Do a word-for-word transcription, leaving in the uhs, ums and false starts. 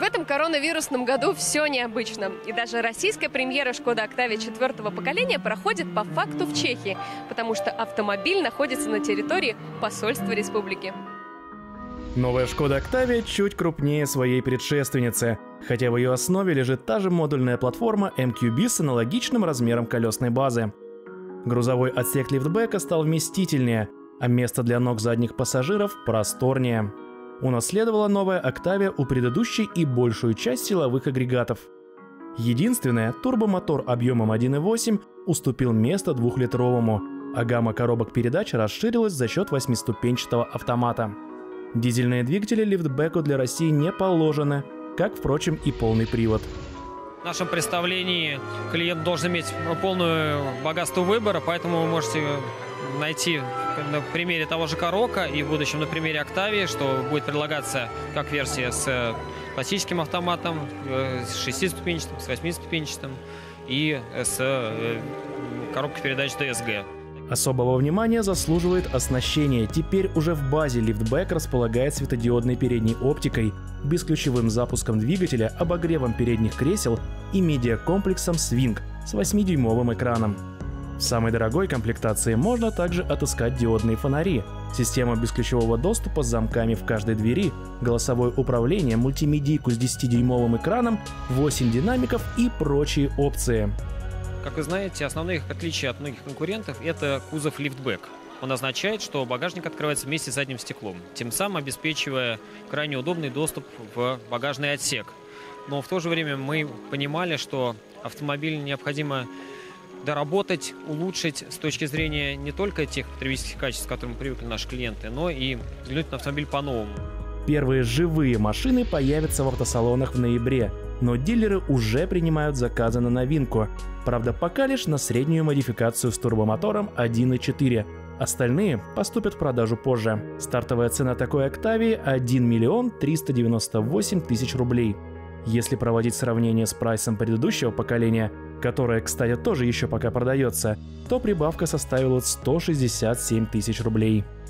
В этом коронавирусном году все необычно. И даже российская премьера «Шкода Октавия» четвертого поколения проходит по факту в Чехии, потому что автомобиль находится на территории посольства республики. Новая «Шкода Октавия» чуть крупнее своей предшественницы, хотя в ее основе лежит та же модульная платформа эм кью би с аналогичным размером колесной базы. Грузовой отсек лифтбека стал вместительнее, а место для ног задних пассажиров просторнее. Унаследовала новая «Октавия» у предыдущей и большую часть силовых агрегатов. Единственное, турбомотор объемом один и восемь уступил место двухлитровому, а гамма коробок передач расширилась за счет восьмиступенчатого автомата. Дизельные двигатели лифтбеку для России не положены, как, впрочем, и полный привод. В нашем представлении клиент должен иметь полную богатство выбора, поэтому вы можете найти на примере того же Карока и в будущем на примере Октавии, что будет предлагаться как версия с классическим автоматом, с шестиступенчатым, с восьмиступенчатым и с коробкой передач ди эс джи. Особого внимания заслуживает оснащение. Теперь уже в базе лифтбэк располагает светодиодной передней оптикой, бесключевым запуском двигателя, обогревом передних кресел и медиакомплексом Swing с восьмидюймовым экраном. В самой дорогой комплектации можно также отыскать диодные фонари, систему бесключевого доступа с замками в каждой двери, голосовое управление, мультимедийку с десятидюймовым экраном, восемь динамиков и прочие опции. Как вы знаете, основное их отличие от многих конкурентов – это кузов лифтбэк. Он означает, что багажник открывается вместе с задним стеклом, тем самым обеспечивая крайне удобный доступ в багажный отсек. Но в то же время мы понимали, что автомобиль необходимо доработать, улучшить с точки зрения не только тех потребительских качеств, к которым привыкли наши клиенты, но и взглянуть на автомобиль по-новому. Первые живые машины появятся в автосалонах в ноябре, но дилеры уже принимают заказы на новинку. Правда, пока лишь на среднюю модификацию с турбомотором один и четыре. Остальные поступят в продажу позже. Стартовая цена такой «Октавии» – один миллион триста девяносто восемь тысяч рублей. Если проводить сравнение с прайсом предыдущего поколения, которое, кстати, тоже еще пока продается, то прибавка составила сто шестьдесят семь тысяч рублей.